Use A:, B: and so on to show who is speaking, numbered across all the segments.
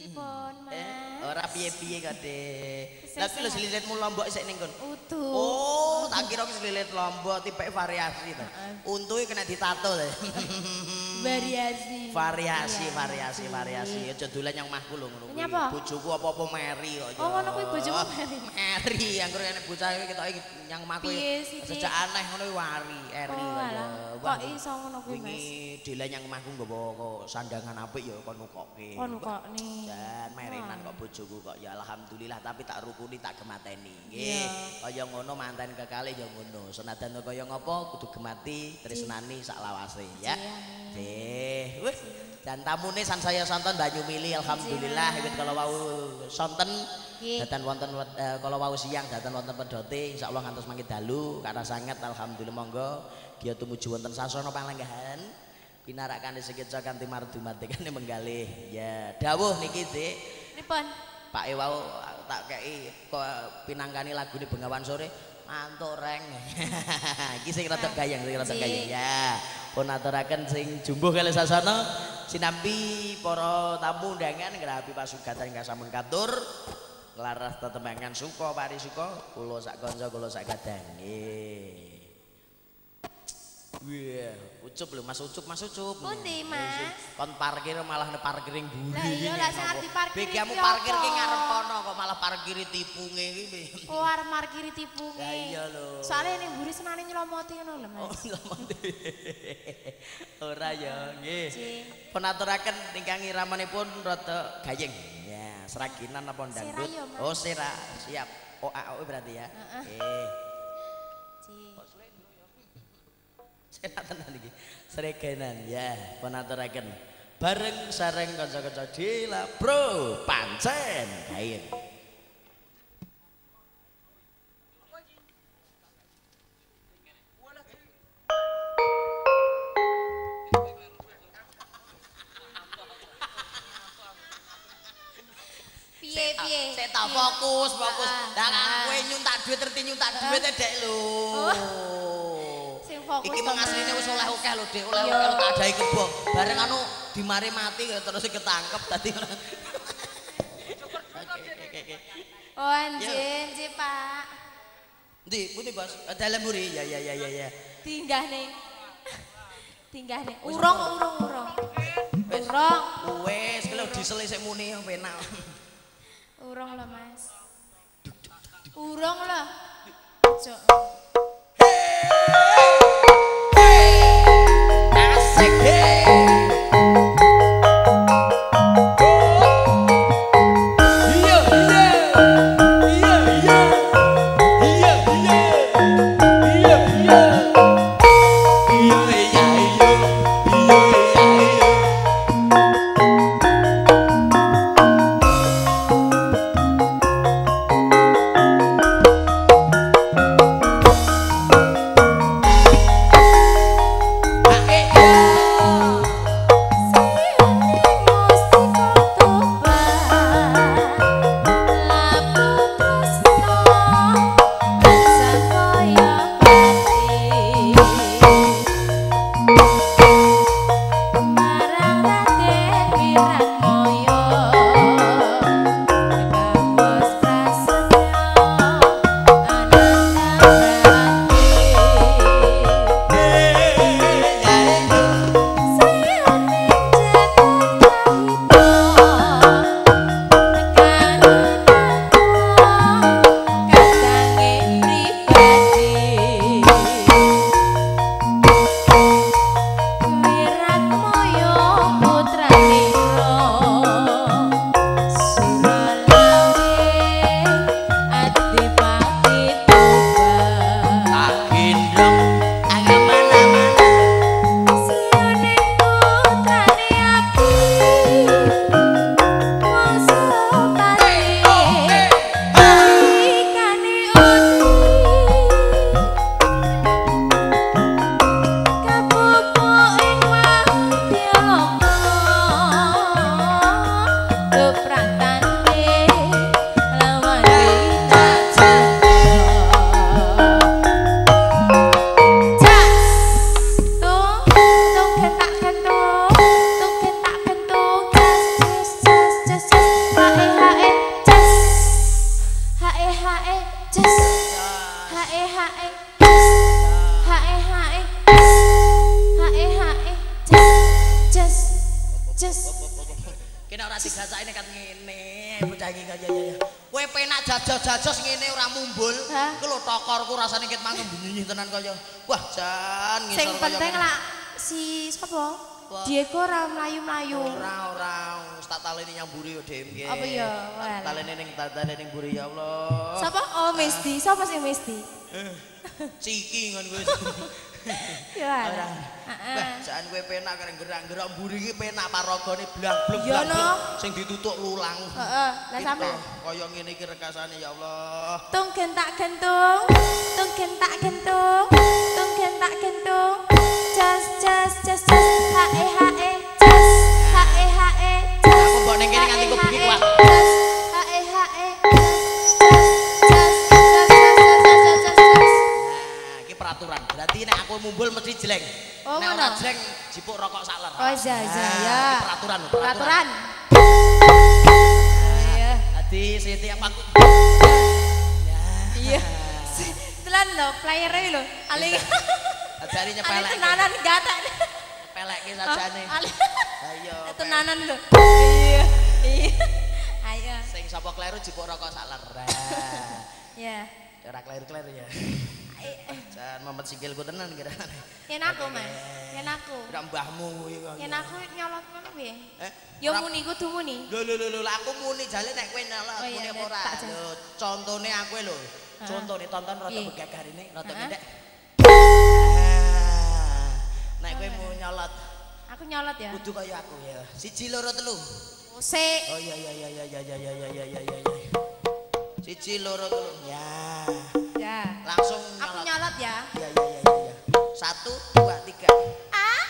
A: Pun, Mas.
B: Ora piye-piye kok, Dek. Lah ki lho slilitmu Lombok sik ning kon.
A: Utuh.
B: Oh, tak kira ki slilit Lombok tipe variasi to. Untuke kena ditato lho.
A: Variasi.
B: Variasi. Aja dolan yang mahku lho ngono kuwi.
A: Nyapa?
B: Bojoku apa-apa Mary kok.
A: Oh, ngono kuwi bojomu Mary.
B: Mary, anggere enek bocah iki ketoke yang mahku.
A: Piye sih, Dik?
B: Sejak aneh ngono kuwi wari, Eri
A: Oh,
B: kok.
A: alah. Kok iso ngono kuwi, Mas?
B: Wingi dolan yang mahku nggawa kok sandangan apik ya kon nukokke.
A: Kon nukokne.
B: Dan merenan kok bojoku kok ya alhamdulillah tapi tak rukuni tak gemateni.
A: Iya.
B: Nggih. Kaya ngono manten kekalih ya ngono. Senajan kaya ngopo kudu gemati tresnani sak lawase ya. Nggih. Wis dan tamune sansaya sonten Banyu Mili alhamdulillah wiwit kala wau sonten datan wonten kala wau siang datan wonten pedote insyaallah ngantos mangke dalu kata sanget alhamdulillah monggo giya tumuju wonten sasana panglenggahan pinarakan sekeca kanthi mardumatekane menggalih ya dawuh niki Dik
A: Pripun?
B: Pak Ewau tak kei kok pinangkani lagune Bengawan Sore mantuk reng. Iki sing rada gayeng, ya. Pun aturaken sing jumbuh kalih sasana sinambi para tamu undangan ngrapi pasugatan ingkang sampun katur. Laras tetembangan suka parisuka kula sak kanca kula sak kadang. Nggih. Wih, Ucup lho Mas Ucup.
A: Pundi, Mas?
B: Kon parkir malah parkiring buri.
A: Lah iya lah sing arep parkir.
B: Begiamu parkir ki ngarep kono kok malah parkiri tipunge iki.
A: Oh, arep parkiri tipunge.
B: Lah iya lho.
A: Soale ning mburi senane nyelomoti ngono lho, Mas.
B: Oh, nyelomoti. Ora ya, nggih.
A: Nggih.
B: Pun aturaken ingkang iramanipun rada gayeng. Ya, seraginan apa dangdut?
A: Sera ya, Mas.
B: Oh, sera. Siap. Oh, AO berarti ya. Nggih. Saya tenan iki. Sregenan ya, pun aturaken. Bareng sareng kanca-kanca Dila Bro pancen gayeng.
A: Piye?
B: Saya tak fokus. Lah kowe nyuntak duit terti nyuntak duit Dek lho.
A: Sing fokus.
B: Iki mung asline wis oleh akeh lho Dik, oleh akeh lho tak adahi kebo. Bareng anu dimari mati terus ketangkep dadi
A: Oh, anjir, Pak.
B: Ndi, pundi Bos? Dalem mburi. Ya.
A: Tinggah nih. Urung.
B: Wes, kalau diselisik muni penak.
A: Urung lho, Mas. Urung lho. Cuk.
B: Asik. ora digasakne kan ngene. Bocah iki kaya ya. Kowe penak jajos-jajos ngene ora mumbul. Iku lho tokorku rasane ket mangke bunyi tenan kaya. Wah, jan ngisor kaya.
A: Sing penting lah si sapa? Diego ora mlayu-mlayu.
B: Ora, tak taleni nyamburi yo Dem.
A: Apa ya?
B: Taleni ning mburi ya Allah.
A: Sapa? Oh, Misti. Sapa sing Misti?
B: Ciki ngono kuwi.
A: Ya.
B: Ora. Wah, jan kowe penak karo gerak-gerak mburi iki penak paragane blang-blung.
A: Ya no.
B: Sing ditutuk lulang.
A: Heeh. Lah sampe
B: kaya ngene iki rekasane ya Allah.
A: Tung gentak gentung. Tung gentak gentung. Tung gentak gentung. Jas jas jas jas hae hae jas hae hae jas.
B: Aku mbok ning kene nganti kok bengi kuat.
A: Hae hae jas jas jas jas.
B: Nah, iki peraturan. Berarti nek aku mumbul mesti jleng.
A: Oh,
B: nek ora jleng jipuk rokok sak ler.
A: Oh iya ya.
B: Peraturan.
A: Peraturan. Iya.
B: Dadi Siti apa aku?
A: Iya. Telan lho, player lho. Ali.
B: Ajari
A: Ali
B: nyepelek.
A: tenanan gatak.
B: Pelekke sajane. Ayo.
A: Tenanan lho. Iya. Iya. Ayo.
B: Sing sapa kleru jipuk rokok sak ler.
A: Ya.
B: Ora kleru-kleru ya. Jan mamet sikilku tenan kira.
A: Yen aku, Mas. Yen aku.
B: Ora mbahmu kuwi kok.
A: Yen aku nyolot ngono piye?
B: Eh?
A: Ya muni kudu muni.
B: Lho aku muni jale nek kowe nyolot
A: Oh, iya,
B: muni apa ora.
A: tak
B: Lho, contone aku lho. Contone tonton rada begagarine, rada pendek. Nek kowe mau nyolot.
A: Aku nyolot ya.
B: Kudu kaya aku ya. 1 2 3.
A: Sik.
B: Oh iya. 1 2 3. Ya.
A: Ya.
B: Langsung
A: Aku
B: nyolot.
A: nyolot ya.
B: Ya. 1 2 3.
A: Ah.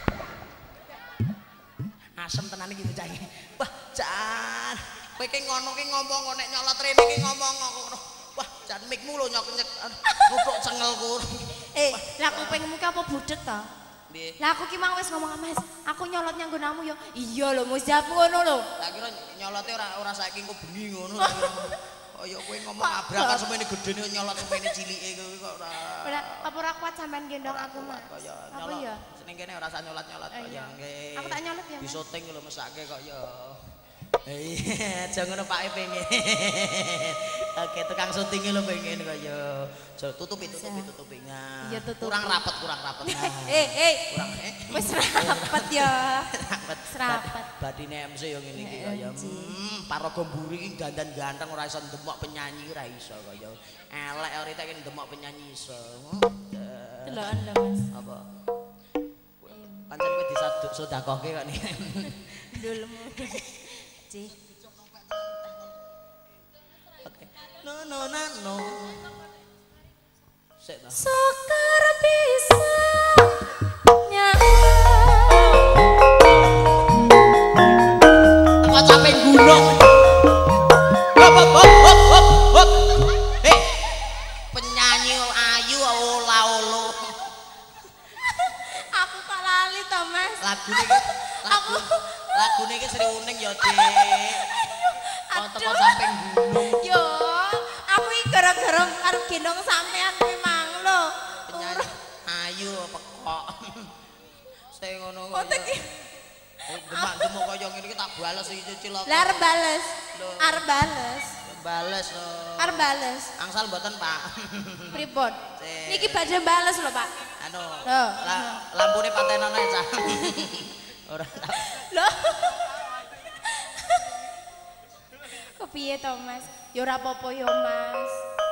B: Asem tenan iki bocah iki. Wah, Jan. Kowe ki ngono ki ngomong nek nyolot rene ki ngomong ngono. Wah, Jan mikmu lho nyok-nyek nutuk cengelku.
A: Lah kupingmu ki apa budhet ta?
B: Nggih.
A: Lah aku ki mang wis ngomong, Mas, aku nyolot nyang nggonamu ya. Iya lho, Mus jawabmu ngono lho.
B: Tak kira nyolote ora saiki engko bengi ngono. Kaya kowe ngomong abrakan semene gedene nyolot semene cilike kowe kok ora.
A: Apa ora kuat sampean gendong aku, Mas?
B: Kaya
A: Apa
B: nyolot.
A: ya?
B: Seneng kene ora usah nyolot-nyolot kaya nggih.
A: Aku tak nyolot ya, Mas.
B: Disoting lho mesake kok ya. Iya, aja ngono Pak pengen. Oke, tukang syuting lho pengen kaya. Tutupi.
A: Iya, tutupi.
B: Kurang rapet. Kurang.
A: Wis rapet ya.
B: Rapet.
A: Rapet.
B: Badine MC yo ngene iki kaya. Paraga mburi iki dandan ganteng ora iso ndemok penyanyi ora iso kaya. Elek ora tak ndemok penyanyi iso.
A: Deloken lho, Mas.
B: Apa? Pancen kowe disedekahke kok nih.
A: Dulmu. Ci.
B: Oke. No. Sik ta.
A: Sekar bisa
B: Teko capek gunung. Hop. Hei. Penyanyi ayu ola-olo.
A: Aku kok lali to, Mas.
B: Lagune iki Sri Uning ya, Dik. Kok teko samping gunung.
A: Yo, aku iki gara-gara arep gendong sampean kuwi mang lho.
B: Penyanyi ayu pekok. Sing ngono kok. Demak-demuk kaya ngene iki tak bales iki cilok.
A: Lah arep bales. Arep bales.
B: Bales lho.
A: Arep bales.
B: Angsal mboten, Pak.
A: Pripun? Niki badhe bales lho, Pak.
B: Anu.
A: Loh.
B: Lampune patenane, Cah. Ora tau.
A: Loh. Kepiye to, Mas? Ya ora apa-apa ya, Mas.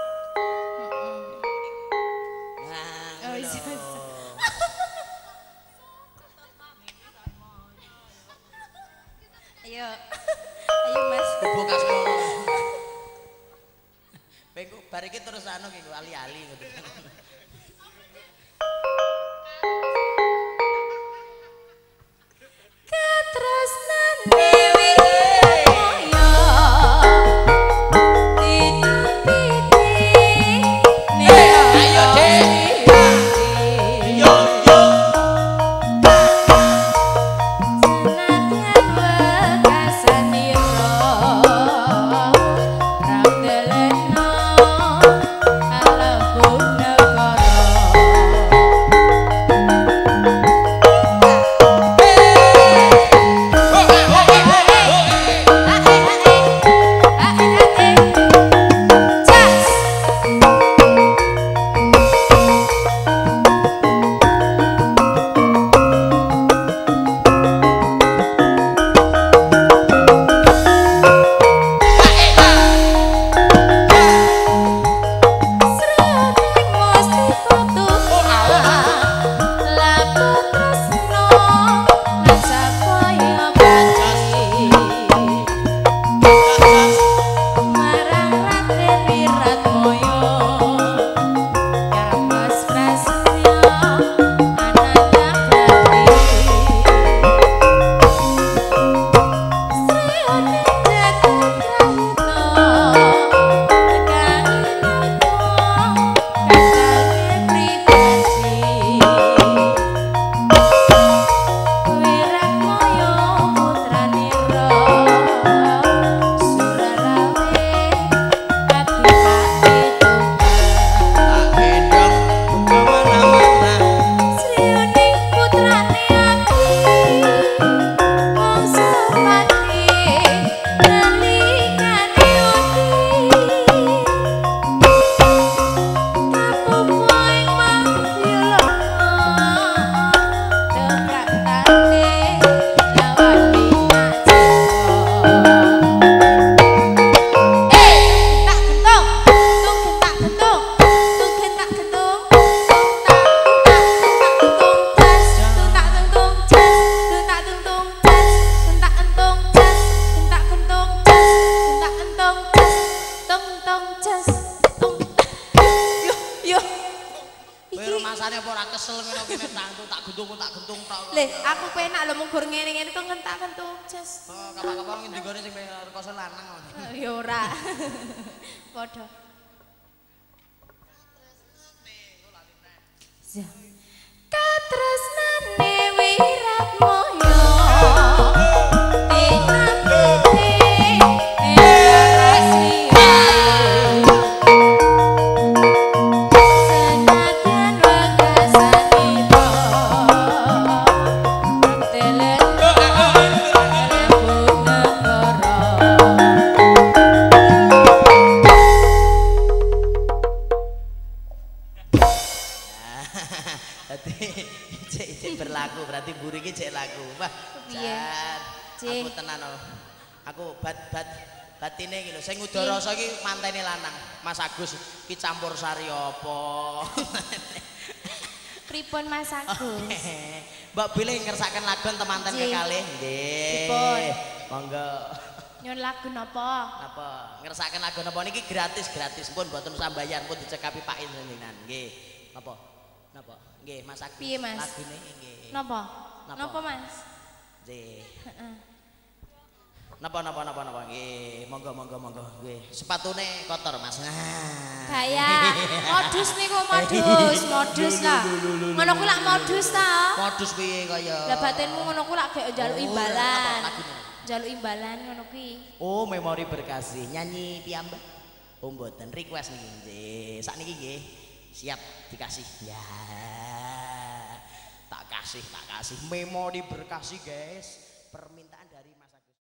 B: Nah,
A: Oh, iya. Ayo. Ayo, Mas.
B: Buka sekolah. Bengku bar iki terus anu ki ali-ali ngono.
A: Katresnane moyo titipiti
B: Ayo, Dik. Yo.
A: senadyan wekasanira ramdelena alebung negara Le, aku penak lho mung gur ngene-ngene kok ngentak-kentuk jas.
B: Oh, kapak-kapak ngendi gone sing rekoso lanang.
A: Ya ora. Padha. Katresnane wirat moyo.
B: Cek berlaku berarti buri iki cek laku. Wah, jan. Aku tenan aku batine iki lho sing udara rasa iki mantene lanang. Mas Agus iki campur sari apa?
A: Pripun Mas Agus?
B: Mbak pilih ngersaken lagu temanten kekalih nggih.
A: Pripun?
B: Monggo.
A: Nyon lagu napa?
B: Napa? Ngersaken lagu napa niki gratis pun mboten sambayar pun dicekapi Pak Injenan nggih. Napa? Napa? Nggih, Mas Agus.
A: Piye, Mas?
B: Lagune nggih.
A: Napa? Napa, Mas?
B: Nggih.
A: Heeh.
B: Napa nggih. Monggo nggih. Sepatune kotor, Mas. Nah.
A: Gaya modus niku modus lah. Ngono ku lak modus ta?
B: Modus piye kaya?
A: Lah batinmu ngono ku lak gek njaluk imbalan.
B: Lagune.
A: Njaluk imbalan ngono kuwi.
B: Oh, memori berkasih. Nyanyi piyambak. Oh, mboten request niki nggih. Sakniki nggih. Siap dikasih. Ya. Tak kasih memori berkasih guys, permintaan dari Mas